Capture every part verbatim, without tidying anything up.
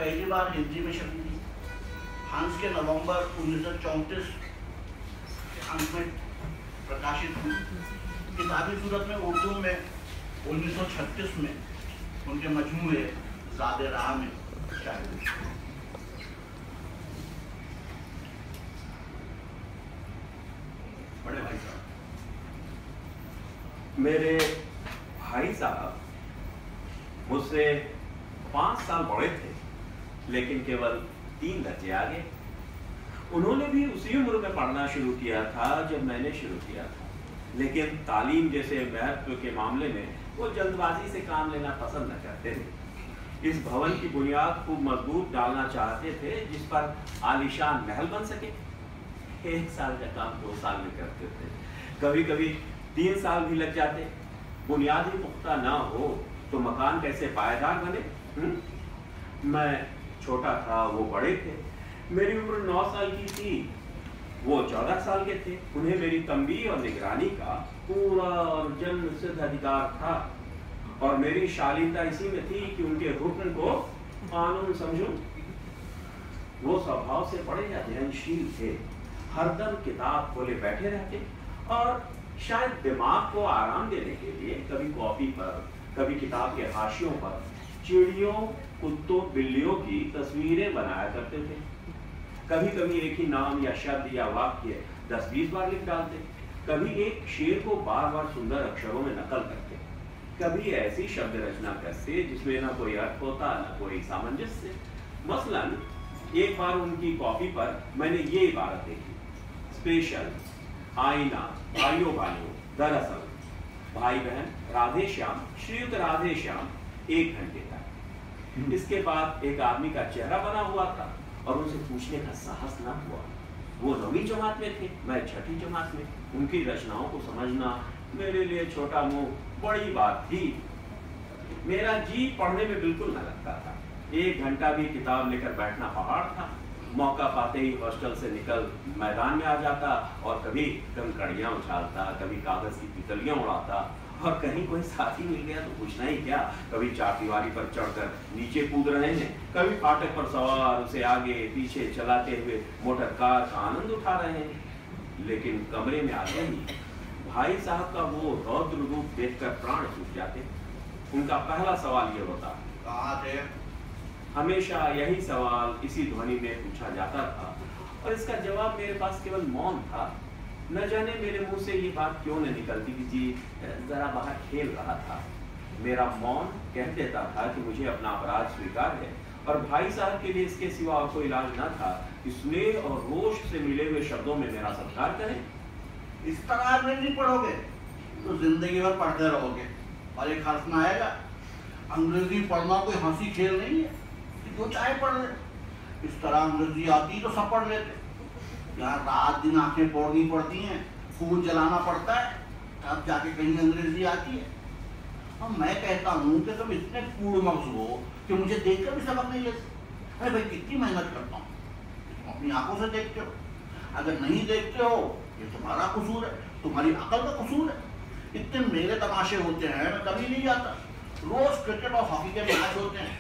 पहली बार हिंदी में छपी थी। हंस के नवंबर उन्नीस सौ चौंतीस के अंत में प्रकाशित हुई। किताबी सूरत में उर्दू में उन्नीस सौ छत्तीस में उनके मजमूए ज़ादे राह में शायद हुई। बड़े भाई साहब, मेरे भाई साहब मुझसे पाँच साल बड़े थे, लेकिन केवल तीन दर्जे आगे। उन्होंने भी उसी उम्र में पढ़ना शुरू किया था जब मैंने शुरू किया था, लेकिन तालीम जैसे महत्व के मामले में वो जल्दबाजी से काम लेना पसंद न करते थे। इस भवन की बुनियाद खूब मजबूत डालना चाहते थे जिस पर आलीशान महल बन सके। एक साल का काम दो साल में करते थे, कभी कभी तीन साल भी लग जाते। बुनियाद ही पुख्ता ना हो तो मकान कैसे पायदार बने? हुँ? मैं छोटा था, वो बड़े थे। मेरी उम्र नौ साल की थी, वो चौदह साल के थे। उन्हें मेरी तंबीह और निगरानी का पूरा और जन्म सिद्ध अधिकार था, और मेरी शालीनता इसी में थी कि उनके हुक्म को कानून समझूं। वो स्वभाव से बड़े अध्ययनशील थे, हरदम किताब खोले बैठे रहते, और शायद दिमाग को आराम देने के लिए कभी कॉपी पर, कभी किताब के हाशियों पर चिड़ियों, कुत्तों, बिल्लियों की तस्वीरें बनाया करते थे। कभी कभी एक ही नाम या शब्द या वाक्य दस बीस बार लिख डालते, कभी एक शेर को बार बार सुंदर अक्षरों में नकल करते, कभी ऐसी शब्द रचना करते जिसमें ना कोई अर्थ होता ना कोई सामंजस्य। मसलन एक बार उनकी कॉपी पर मैंने ये इबारत देखी, स्पेशल, आईना, भाइयों भाइयों, दरअसल, भाई बहन, राधे श्याम, श्रीयुत राधे श्याम, एक घंटे तक। इसके बाद एक आदमी का चेहरा बना हुआ था और उनसे पूछने का साहस ना हुआ। वो नवीं जमात में थे, मैं छठी जमात में। उनकी रचनाओं को समझना मेरे लिए छोटा मुंह बड़ी बात थी। मेरा जी पढ़ने में बिल्कुल न लगता था। एक घंटा भी किताब लेकर बैठना पहाड़ था। मौका पाते ही हॉस्टल से निकल मैदान में आ जाता, और कभी कंकड़ियाँ उछालता, कभी कागज की तितलियाँ उड़ाता, और कहीं कोई साथी मिल गया तो पूछना ही क्या। कभी चारदीवारी पर चढ़कर नीचे कूद रहे हैं, कभी फाटक पर सवार उसे आगे पीछे चलाते हुए मोटर कार का आनंद उठा रहे हैं। लेकिन कमरे में आते ही भाई साहब का वो रौद्र रूप देखकर प्राण छूट जाते। उनका पहला सवाल ये होता, कहाँ थे? हमेशा यही सवाल इसी ध्वनि में पूछा जाता था, और इसका जवाब मेरे पास केवल मौन था। न जाने मेरे मुंह से ये बात क्यों न निकलती कि जी जरा बाहर खेल रहा था। मेरा मौन कह देता था कि मुझे अपना अपराध स्वीकार है, और भाई साहब के लिए इसके सिवा और कोई इलाज न था कि स्नेह और रोष से मिले हुए शब्दों में मेरा सत्कार करें। इस तरह अंग्रेजी पढ़ोगे तो जिंदगी भर पढ़ते रहोगे और एक हर्फ ना आएगा। अंग्रेजी पढ़ना कोई हंसी खेल नहीं है, जो चाहे पढ़ ले। इस तरह अंग्रेजी आती तो सब पढ़ लेते। यार रात दिन आंखें फोड़नी पड़ती हैं, खून जलाना पड़ता है, तब जाके कहीं अंग्रेजी आती है। और मैं कहता हूँ कि तुम इतने कूड़मग्ज हो कि मुझे देखकर भी सबक नहीं लेते। अरे भाई कितनी मेहनत करता हूँ, तुम अपनी आंखों से देखते हो। अगर नहीं देखते हो ये तुम्हारा कसूर है, तुम्हारी अकल का कसूर है। इतने मेरे तमाशे होते हैं, मैं कभी नहीं जाता। रोज क्रिकेट और हॉकी के मैच होते हैं,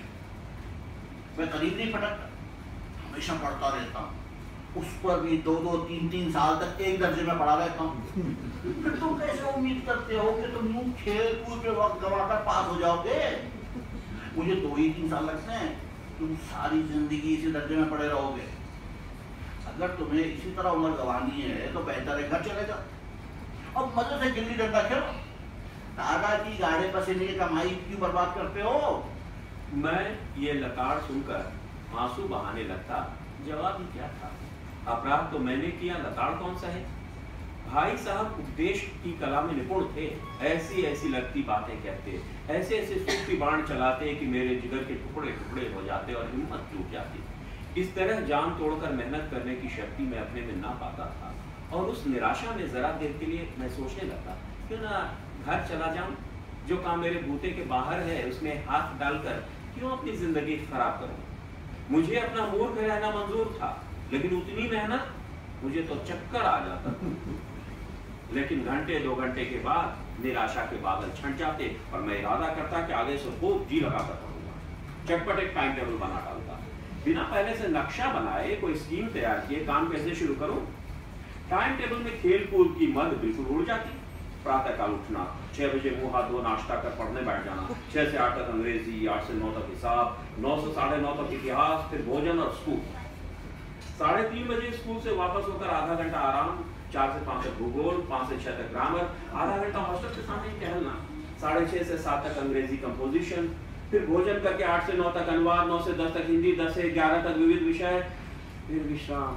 मैं करीब नहीं फटकता, हमेशा पढ़ता रहता हूँ। उस पर भी दो दो तीन तीन साल तक एक दर्जे में पढ़ा रहता हूँ। फिर तुम कैसे उम्मीद करते हो कि तुम यूं खेल कूद के वक्त गवाकर पास हो जाओगे? मुझे दो ही तीन साल लगते हैं, तुम सारी जिंदगी इसी दर्जे में पड़े रहोगे। अगर तुम्हें इसी तरह उम्र गंवानी है तो बेहतर है घर चले जाओ और मजे से गिल्ली डंडा खेलो। दादा की गाढ़े पसीने की कमाई क्यों बर्बाद करते हो? मैं ये लताड़ सुनकर आंसू बहाने लगता। जवाब ही क्या था? अपराध तो मैंने किया, लताड़ कौन सा है? भाई साहब उपदेश की कला में निपुण थे। ऐसी ऐसी लगती बातें कहते, ऐसे ऐसे सूफी बाण चलाते कि मेरे जिगर के टुकड़े टुकड़े हो जाते और हिम्मत टूट जाती। इस तरह जान तोड़कर मेहनत करने की शक्ति मैं अपने में ना पाता था, और उस निराशा में जरा देर के लिए मैं सोचने लगा क्यों ना घर चला जाऊं। जो काम मेरे बूते के बाहर है उसमें हाथ डालकर क्यों अपनी जिंदगी खराब करूं। मुझे अपना मूर्ख रहना मंजूर था, लेकिन उतनी मेहनत, मुझे तो चक्कर आ जाता। लेकिन घंटे दो घंटे के बाद निराशा के बादल छंट जाते और मैं इरादा करता कि आगे से खूब जी लगाकर पढ़ूंगा। चटपट एक टाइम टेबल बना डालता, बिना पहले से नक्शा बनाए कोई स्कीम तैयार किए काम कैसे शुरू करूं? टाइम टेबल में खेल कूद की मद बिल्कुल उड़ जाती। प्रातः काल उठना, छह बजे मुंह हाथ धो नाश्ता कर पढ़ने बैठ जाना, छह से आठ तक अंग्रेजी, आठ से नौ तक हिसाब, नौ से साढ़े नौ तक इतिहास, फिर भोजन और स्कूल। साढ़े तीन बजे स्कूल से वापस होकर आधा घंटा आराम, चार से पाँच तक भूगोल, पाँच से छह तक ग्रामर, आधा घंटा हॉस्टल के सामने टहलना, साढ़े छह से सात तक अंग्रेजी कंपोजिशन, फिर भोजन करके आठ से नौ तक अनुवाद, नौ से दस तक हिंदी, दस से ग्यारह तक विविध विषय, फिर विश्राम।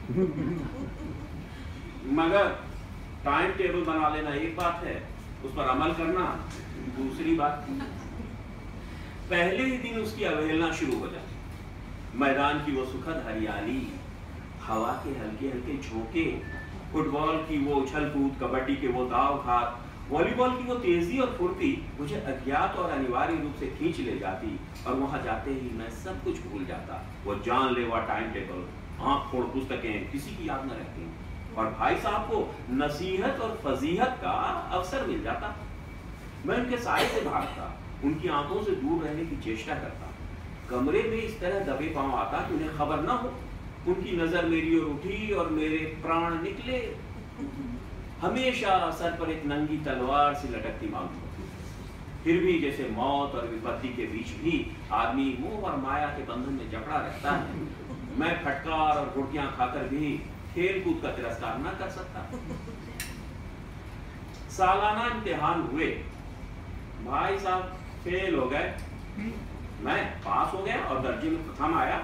मगर टाइम टेबल बना लेना एक बात है, उस पर अमल करना दूसरी बात। पहले ही दिन उसकी अवहेलना शुरू हो जाती। मैदान की वो सुखद हरियाली, हवा के हल्के हल्के झोंके, फुटबॉल की वो उछल कूद, कबड्डी के वो दाव घात, वॉलीबॉल की वो तेजी और फुर्ती मुझे अज्ञात और अनिवार्य रूप से खींच ले जाती और वहां जाते ही मैं सब कुछ भूल जाता। वो जानलेवा टाइम टेबल, आंख फोड़ पुस्तकें किसी की याद न रहती और भाई साहब को नसीहत और फजीहत का अवसर मिल जाता। मैं उनके साए से भागता, उनकी आंखों से दूर रहने की चेष्टा करता, कमरे में इस तरह दबे पांव आता कि उन्हें खबर ना हो। उनकी नजर मेरी ओर उठी और मेरे प्राण निकले। हमेशा सर पर एक नंगी तलवार सी लटकती मालूम होती, फिर भी जैसे मौत और विपत्ति के बीच भी आदमी मोह और माया के बंधन में जकड़ा रहता है। मैं फटकार और गुड़कियां खाकर भी खेल कूद का तिरस्कार न कर सकता। सालाना इम्तिहान हुए, भाई साहब फेल हो गए, मैं पास हो गया और दर्जे में प्रथम आया।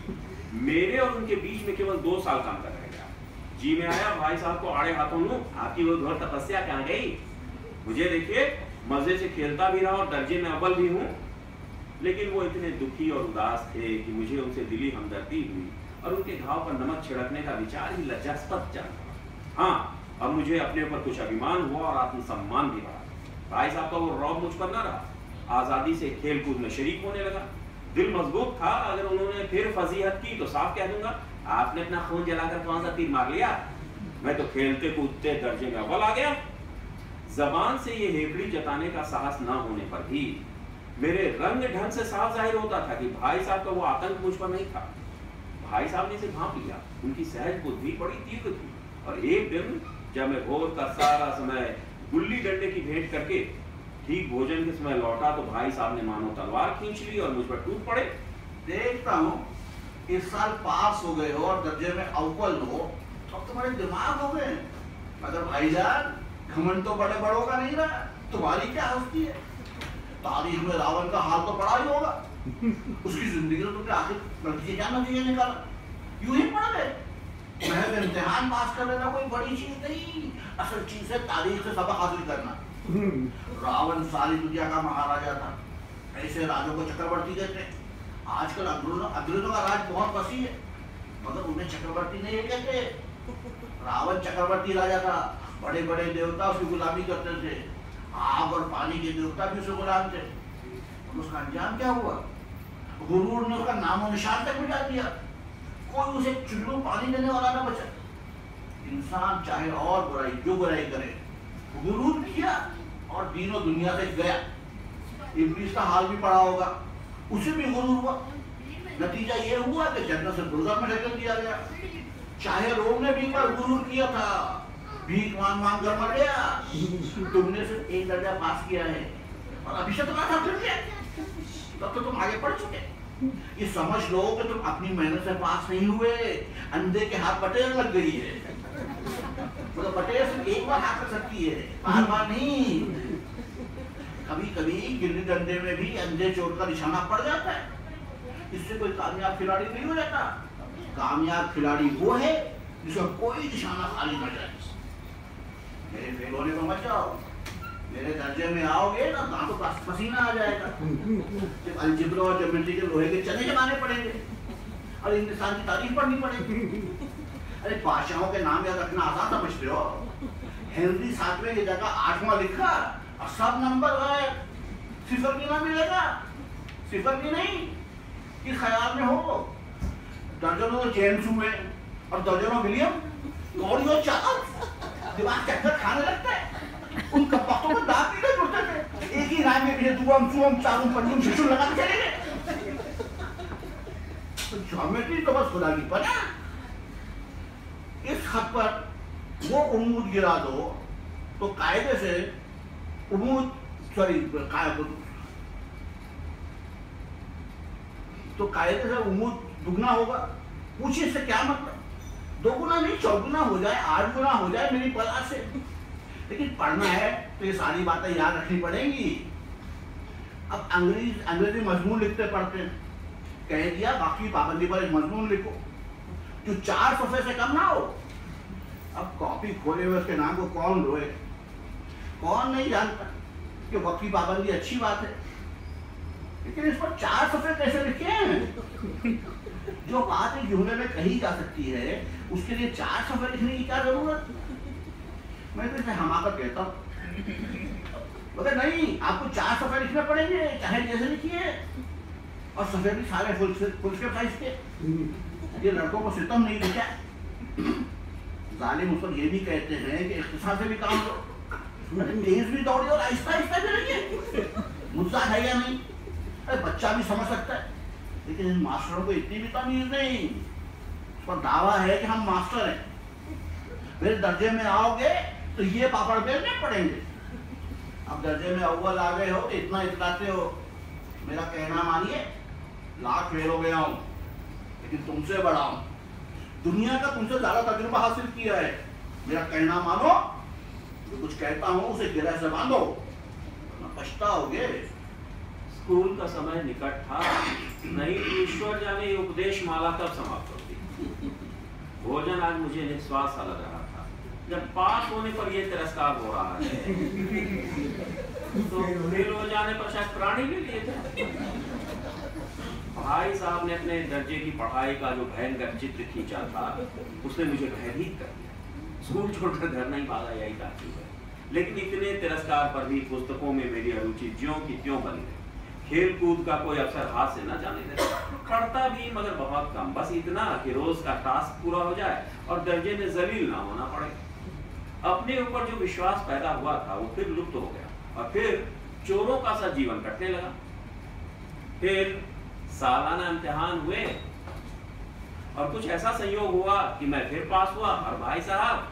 मेरे और उनके बीच में केवल दो साल का अंतर रह गया। जी में आया, भाई साहब को आड़े हाथों लूं, आपकी वो घोर तपस्या कहाँ गई? मुझे देखिए, मजे से खेलता भी रहा और दर्जे में अव्वल भी हूँ। लेकिन वो इतने दुखी और उदास थे कि मुझे उनसे दिली हमदर्दी हुई और उनके घाव पर नमक छिड़कने का विचार ही लज्जास्पद चल। हाँ, अब मुझे अपने ऊपर कुछ अभिमान हुआ और आत्मसम्मान भी बढ़ा। भाई साहब का वो रौब मुझ पर न रहा, आजादी से खेल कूद में शरीक होने लगा। दिल मजबूत था, अगर उन्होंने फिर फजीहत की तो साफ कह दूंगा, आपने अपना खून जलाकर कौन सा तीर मार लिया? मैं तो खेलते कूदते दर्जे में अव्वल आ गया। जबान से ये हेकड़ी जताने का साहस न होने पर भी मेरे रंग ढंग से साफ जाहिर होता था कि भाई साहब का वो आतंक मुझ पर नहीं था। भाई साहब ने इसे भांप लिया, उनकी सहज बुद्धि बड़ी तीव्र थी। और एक दिन जब मैं भोर का सारा समय गुल्ली डंडे की भेंट करके ठीक भोजन के समय लौटा तो भाई साहब ने मानो तलवार खींच ली और मुझ पर टूट पड़े। देखता हूँ इस साल पास हो गए हो और दर्जे में अव्वल हो, तो अब तुम्हारे दिमाग हो गए। मगर भाईजान, घमंड तो बड़े बड़ों का नहीं रहा, तुम्हारी क्या हस्ती है? तारीख में रावण का हाल तो पड़ा ही होगा। उसकी जिंदगी में तुमने आखिर नतीजे क्या नतीजे निकाला? यूं ही पढ़ गए। महज इम्तिहान पास कर लेना कोई बड़ी चीज नहीं, असल चीज है तारीख से सबक हासिल करना। रावण सारी दुनिया का महाराजा था, ऐसे राजों को चक्रवर्ती कहते। आजकल अंग्रेजों अंग्रेजों का राज बहुत वसी है, मगर उन्हें चक्रवर्ती नहीं कहते। रावण चक्रवर्ती राजा था, बड़े बड़े देवता उसकी गुलामी करते थे, आग और पानी के देवता भी उसे गुलाम थे। उसका अंजाम क्या हुआ? गुरूर ने उसका नामो निशान तक मिटा दिया, कोई उसे चुल्लू पानी देने वाला ना बचा। इंसान चाहे और बुराई जो बुराई करे, गुरूर किया और दीनों दुनिया से गया। इब्लीस का हाल भी पड़ा होगा, उसे भी गुरूर हुआ। नतीजा ये हुआ कि जन्नत से दोज़ख में ढकेल दिया गया। चाहे रोम ने भी एक बार गुरूर किया था, भीख मांग मांग कर मर गया। तुमने सिर्फ एक दर्जा पास किया है और अभी से तुम्हारा फिर गया, तब तो तुम आगे बढ़ चुके। ये समझ लो कि तुम अपनी मेहनत से पास नहीं हुए, अंधे के हाथ बटेर लग गई है। मतलब बटेर सिर्फ एक बार हाथ कर सकती है, बार बार नहीं। कभी कभी गिल्ली डंडे में भी अंधे चोट का निशाना पड़ जाता है, इससे कोई कामयाब खिलाड़ी नहीं हो जाता। कामयाब खिलाड़ी वो है जिसका कोई निशाना खाली न जाए। मेरे फेल होने को मत जाओ, मेरे दर्जे में आओगे ना दांतों का पसीना आ जाएगा। जब अलजेब्रा और ज्योमेट्री के लोहे के चने जमाने पड़ेंगे और इंसान की तारीफ पढ़नी पड़ेगी। अरे बादशाहों के नाम याद रखना आसान समझते हो? हेनरी सातवें की जगह आठवां लिखा और सब नंबर है, सिफर भी ना मिलेगा। सिफर भी नहीं, इस ख्याल में हो। दर्जनों जेम्स हुए और दर्जनों विलियम, गौरी और चार्ल्स, दिमाग चक्कर खाने लगता है। उन कपड़ों को दांत नहीं जुड़ते थे, एक ही राय में भी दुआम सुअम चारुम पंजुम शिशु लगा के चले गए। तो ज्योमेट्री तो बस खुदा की पर है। इस खत पर वो उम्मीद गिरा दो तो कायदे से उम्मीद सॉरी तो कायदे से उम्मीद दुगना होगा। पूछिए इससे क्या मतलब, दो गुना नहीं चौगुना हो जाए, आठ गुना हो जाए मेरी कला से। लेकिन पढ़ना है तो ये सारी बातें याद रखनी पड़ेंगी। अब अंग्रेजी अंग्रेजी मजमून लिखते पढ़ते हैं, कह दिया बाकी पाबंदी पर एक मजमून लिखो जो चार सफे से कम ना हो। अब कॉपी खोले हुए उसके नाम को कौन रोए, कौन नहीं जानता कि वक्त की पाबंदी अच्छी बात है, लेकिन इस पर चार सफे कैसे लिखे हैं? जो बात एक जुमले में कही जा सकती है उसके लिए चार सफे लिखने की क्या जरूरत? मैं तो इसे हमाकत कहता हूँ। मगर नहीं, आपको चार सफे लिखने पड़ेंगे चाहे जैसे लिखिए, और सफे भी सारे फुल फुल स्केप साइज के। ये लड़कों को सितम नहीं दिखा। जालिम उस पर ये भी कहते हैं कि इख्तिसार से भी काम लो, तेज भी दौड़िए और आहिस्ता आहिस्ता भी रहिए। मुद्दा है या नहीं? अरे बच्चा भी समझ सकता है, लेकिन इन मास्टरों को इतनी भी तमीज नहीं। उस पर दावा है कि हम मास्टर हैं। फिर दर्जे में आओगे तो ये पापड़ बेलने पड़ेंगे। अब दर्जे में अव्वल आ गए हो तो इतना इतलाते हो, मेरा कहना मानिए, लाख फेल हो गया हूं लेकिन तुमसे बड़ा हूं। दुनिया का तुमसे ज्यादा तजुर्बा हासिल किया है। मेरा कहना मानो, जो कुछ कहता हूं उसे गिरह से बांधो, पछताओगे। स्कूल का समय निकट था, नहीं तो ईश्वर जाने ये उपदेश माला कब समाप्त होती। भोजन आज मुझे निस्वाद सा लग रहा था। जब पास होने पर यह तिरस्कार हो रहा है तो फेल हो जाने पर शायद प्राणी भी लिए थे। भाई साहब ने अपने दर्जे की पढ़ाई का जो भयंकर चित्र खींचा था उसने मुझे भयभीत कर दिया। स्कूल छोड़कर घर नहीं भागा, यही काफी है। लेकिन इतने तिरस्कार पर भी पुस्तकों में मेरी रुचि ज्यों की त्यों बनी रही। खेल कूद का कोई अवसर हाथ से न जाने लगा। पढ़ता भी मगर बहुत कम, बस इतना कि रोज का टास्क पूरा हो जाए और दर्जे में जलील ना होना पड़े। अपने ऊपर जो विश्वास पैदा हुआ था वो फिर लुप्त हो गया और फिर चोरों का सा जीवन कटने लगा। फिर सालाना इम्तिहान हुए और कुछ ऐसा संयोग हुआ कि मैं फिर पास हुआ और भाई साहब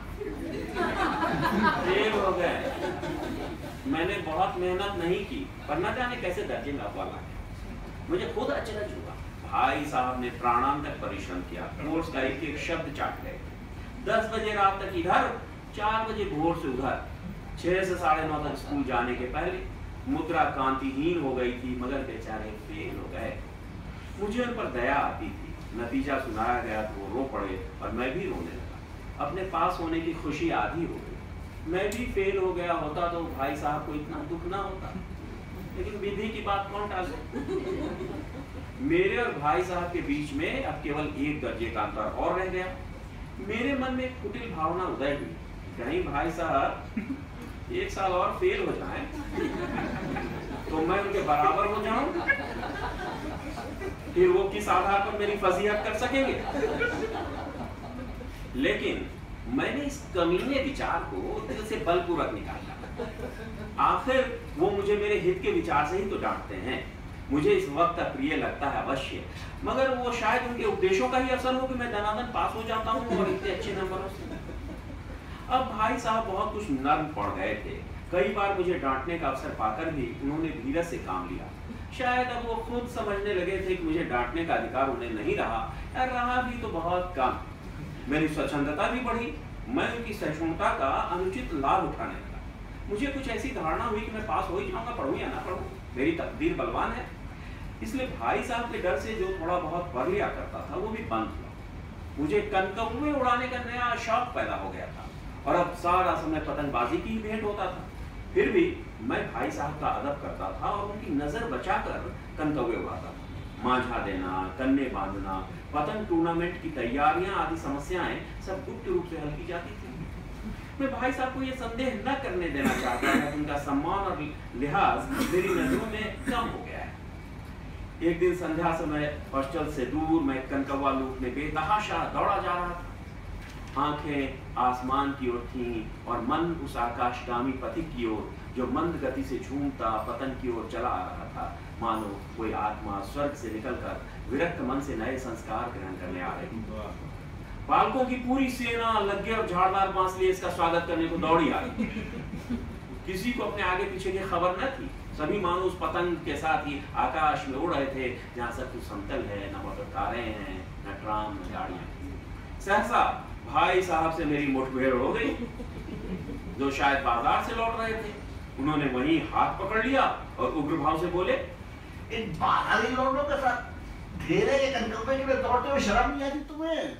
फेल हो गए। मैंने बहुत मेहनत नहीं की पर न जाने कैसे दर्जे में अव्वल आ गया। मुझे खुद अचरज हुआ। भाई साहब ने प्राणांतक परिश्रम किया, कोर्स का एक एक शब्द चाट गए। दस बजे रात तक इधर, चार बजे भोर से उधर। छह से साढ़े नौ तक स्कूल जाने के पहले मुद्रा कांतिहीन हो गई थी, मगर बेचारे फेल हो गए। मुझे उन पर दया आती थी। नतीजा सुनाया गया तो वो रो पड़े और मैं भी रोने लगा। अपने पास होने की खुशी आधी हो गई। मैं भी फेल हो गया होता तो भाई साहब को इतना दुख ना होता, लेकिन विधि की बात कौन टाले। मेरे और भाई साहब के बीच में अब केवल एक दर्जे का अंतर और रह गया। मेरे मन में एक कुटिल भावना उदय हुई, कहीं भाई साहब एक साल और फेल हो जाएं तो मैं उनके बराबर हो जाऊं, फिर वो किस आधार पर मेरी फजीहत कर सकेंगे। लेकिन मैंने इस कमीने विचार को दिल से बलपूर्वक निकाला। आखिर वो मुझे मेरे हित के विचार से ही तो डांटते हैं। मुझे इस वक्त प्रिय लगता है अवश्य, मगर वो शायद उनके उपदेशों का ही असर हो कि मैं दनादन पास हो जाता हूँ और इतने अच्छे नंबरों से। अब भाई साहब बहुत कुछ नर्म पड़ गए थे। कई बार मुझे डांटने का अवसर पाकर भी उन्होंने धीरज से काम लिया। शायद अब वो खुद समझने लगे थे कि मुझे डांटने का अधिकार उन्हें नहीं रहा, या रहा भी तो बहुत कम। मेरी स्वच्छंदता भी बढ़ी। मैं उनकी सहिष्णुता का अनुचित लाभ उठाने लगा। मुझे कुछ ऐसी धारणा हुई कि मैं पास हो ही जाऊंगा, पढ़ूं या ना पढ़ूं, मेरी तकदीर बलवान है। इसलिए भाई साहब के डर से जो थोड़ा बहुत पढ़ लिया करता था वो भी बंद हुआ। मुझे कनकौवे उड़ाने का नया शौक पैदा हो गया था और अब सारा समय पतंगबाजी की ही भेंट होता था। फिर भी मैं भाई साहब का अदब करता था और उनकी नजर बचाकर कनकौवे उड़ाता था। मांझा देना, कन्ने बांधना, पतंग टूर्नामेंट की तैयारियां आदि समस्याएं सब गुप्त रूप से हल की जाती थी। मैं भाई साहब को यह संदेह न करने देना चाहता था कि उनका सम्मान और लिहाज मेरी नजरों में कम हो गया है। एक दिन संध्या समय हॉस्टल से दूर मैं कनकौवा लूटने बेतहाशा दौड़ा जा रहा था। आंखें आसमान की ओर थीं और मन उस आकाशगामी पथिक की ओर जो मंद गति से झूमता पतन की ओर चला आ रहा था, मानो कोई आत्मा स्वर्ग से निकलकर विरक्त मन से नए संस्कार ग्रहण करने आ रहे। बालकों की पूरी सेना लग्गे और झाड़दार बांस लिए इसका स्वागत करने को दौड़ी आ रही। किसी को अपने आगे पीछे की खबर न थी। सभी मानो उस पतंग के साथ ही आकाश में उड़ रहे थे जहाँ सब कुछ समतल है, न मोटरकारें हैं, न ट्राम, न गाड़ियां। सहसा भाई साहब से मेरी मुठभेड़ हो गई, जो शायद बाजार से लौट रहे थे। उन्होंने वहीं हाथ पकड़ लिया और उग्र भाव से बोले, इन बाहरी लोगों के साथ घेरे के कंकड़े के लिए दौड़ते हुए शर्म नहीं आती तुम्हें?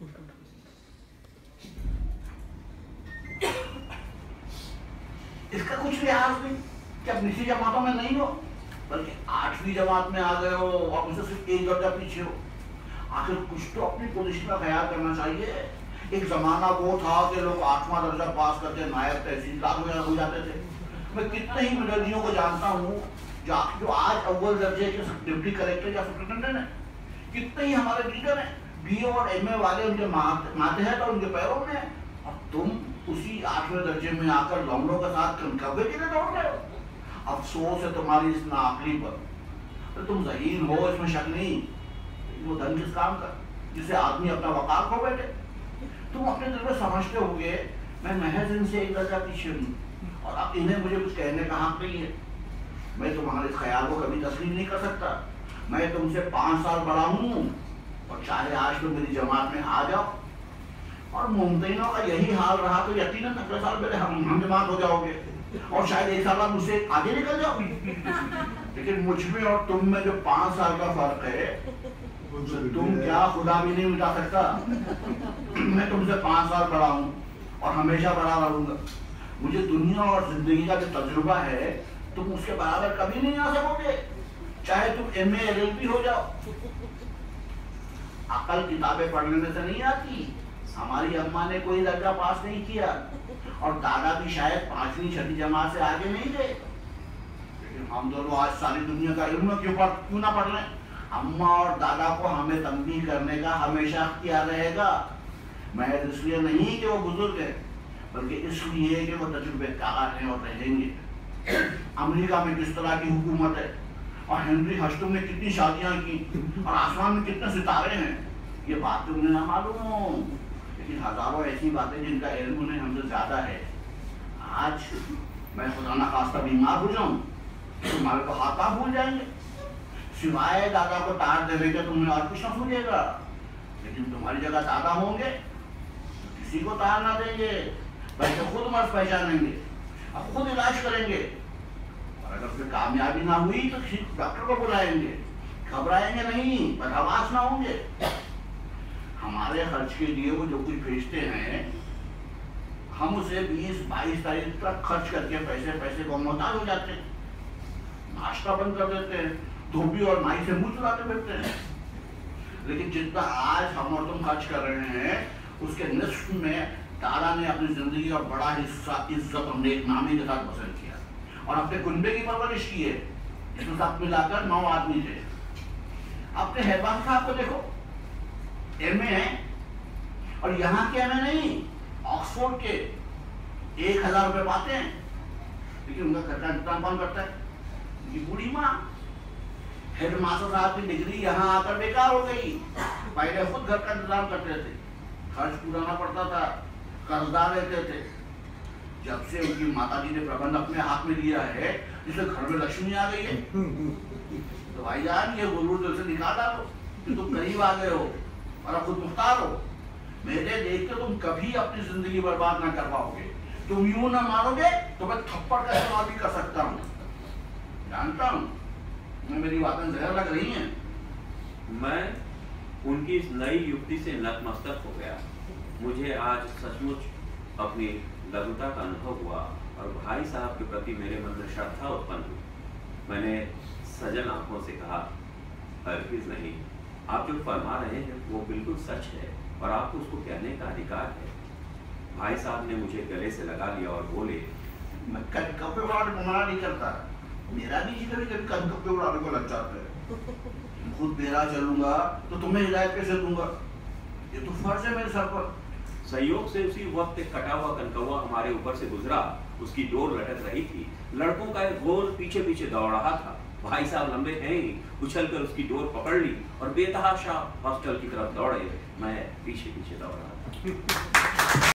इसका कुछ लिहाज नहीं कि अब निचली जमातों में नहीं हो, बल्कि आठवीं जमात में आ गए हो और उनसे सिर्फ एक दर्जा पीछे हो। आखिर कुछ तो अपनी पोजीशन का ख्याल करना चाहिए। एक जमाना वो था कि लोग आठवां दर्जा पास करके नायब तहसीलदार हो जाते थे। मैं कितने ही विद्यार्थियों को जानता हूँ जो जो आज अव्वल दर्जे के डिप्टी कलेक्टर या सुपरिटेंडेंट हैं। कितने ही हमारे लीडर हैं, बी ए और एम ए वाले उनके मातहत और उनके पैरों में, और तुम उसी आठवें दर्जे में आकर लौंडों के साथ कनकव्वे के लिए दौड़ रहे हो। अफसोस है तुम्हारी इस नाअक्ली पर। तो तुम ज़हीन हो, इसमें शक नहीं। वो धन किस काम का जिसे आदमी अपना वकार खो बैठे। तुम अपने दिल में समझते होगे मैं महज इनसे एक दर्जा पीछे हूँ और अब इन्हें मुझे कुछ कहने का हक नहीं है। मैं तुम्हारे इस ख्याल को कभी तस्लीम नहीं कर सकता। मैं तुमसे पाँच साल बड़ा हूँ और चाहे आज तुम मेरी जमात में आ जाओ और मुमकिनों का यही हाल रहा तो यकीनन अगले साल मेरे हम हम जमात हो जाओगे और शायद एक साल बाद मुझसे आगे निकल जाओगे। लेकिन मुझ में और तुम में जो पाँच साल का फर्क है तो तुम क्या खुदा भी नहीं मिटा सकता। मैं तुमसे पाँच साल बड़ा हूँ और हमेशा बड़ा रहूंगा। मुझे दुनिया और जिंदगी का जो तजुर्बा है तुम उसके बराबर कभी नहीं आ सकोगे, चाहे तुम M A L L B हो जाओ। अकल किताबें पढ़ने से नहीं आती। हमारी अम्मा ने कोई दर्जा पास नहीं किया और दादा भी शायद पांचवी छठी जमात से आगे नहीं थे। लेकिन हम दोनों आज सारी दुनिया का इल्म क्यों पढ़ क्यों ना पढ़ लें। अम्मा और दादा को हमें तंबीह करने का हमेशा इख्तियार रहेगा। महज इसलिए नहीं कि वो बुजुर्ग है, बल्कि इसलिए कि वो तजुर्बेकार हैं और रहेंगे। अमेरिका में किस तरह की हुकूमत है और हेनरी हस्टम ने कितनी शादियां की और आसमान में कितने सितारे हैं, ये बात तो उन्हें ना मालूम हो। लेकिन हजारों ऐसी बातें जिनका इल्म उन्हें हमसे ज्यादा है। आज मैं खुदा ना खास्ता बीमार हो जाऊं तो तुम्हारे को हाथ पांव भूल जाएंगे। सिवाय दादा को तार देने के तुम्हें और कुछ ना सूझेगा। लेकिन तुम्हारी जगह दादा होंगे तो किसी को तार ना देंगे, बल्कि खुद मर्ज पहचानेंगे और खुद इलाज करेंगे। और अगर फिर कामयाबी ना हुई तो किसी डॉक्टर को बुलाएंगे। घबराएंगे नहीं, बदहवास ना होंगे। हमारे खर्च के लिए वो जो कुछ भेजते हैं हम उसे बीस बाईस तारीख तक खर्च करके पैसे पैसे को मोहताज हो जाते हैं। नाश्ता बंद कर देते हैं, धोबी और नाई से मुंह चुराते फिरते हैं। लेकिन जितना आज हम और तुम खर्च कर रहे हैं उसके निस्फ में दादा ने अपनी जिंदगी और बड़ा हिस्सा इज्जत और नेकनामी के साथ बसर किया और अपने कुनबे की परवरिश की है, जिसमें सब मिलाकर नौ आदमी थे। अपने हैबान साहब को देखो, एम ए है और यहाँ के एम ए नहीं, ऑक्सफोर्ड के एक हजार रुपए पाते हैं। लेकिन उनका खर्चा इंतजाम कौन करता है? उनकी बूढ़ी माँ। हेड मास्टर साहब की डिग्री यहाँ आकर बेकार हो गई। पहले खुद घर का इंतजाम करते थे, खर्च पूरा ना पड़ता था, कर्जदार रहते थे। जब से उनकी माता जी ने प्रबंध अपने हाथ में लिया है, जिससे घर में लक्ष्मी आ गई है, तो भाईजान ये गुरूर दिल से निकाल डालो कि तुम करीब आ गए हो और अब खुद मुख्तार हो। मेरे देख के तुम कभी अपनी जिंदगी बर्बाद ना कर पाओगे। तुम यूं ना मारोगे तो मैं थप्पड़ का इस्तेमाल भी कर सकता हूँ। जानता हूँ मैं मेरी बातें जहर लग रही हैं। मैं उनकी इस नई युक्ति से नतमस्तक हो गया। मुझे आज सचमुच अपनी लघुता का अनुभव हुआ और भाई साहब के प्रति मेरे मन में श्रद्धा उत्पन्न हुई। मैंने सजल आंखों से कहा, हरगिज़ नहीं, आप जो फरमा रहे हैं वो बिल्कुल सच है और आपको उसको कहने का अधिकार है। भाई साहब ने मुझे गले से लगा लिया और बोले, मैं कनकप्पे उड़ाने को मना नहीं करता। मेरा भी जी कभी कभी कनकप्पे उड़ाने को लग जाता है। खुद मेरा चलूंगा तो तुम्हें हिदायत कैसे दूंगा? ये तो फर्ज है मेरे सर पर। संयोग से उसी वक्त एक कटा हुआ कनकौवा हमारे ऊपर से गुजरा। उसकी डोर लटक रही थी। लड़कों का एक गोल पीछे पीछे दौड़ रहा था। भाई साहब लंबे हैं ही, उछल कर उसकी डोर पकड़ ली और बेतहाशा हॉस्टल की तरफ दौड़े। मैं पीछे पीछे दौड़ रहा था।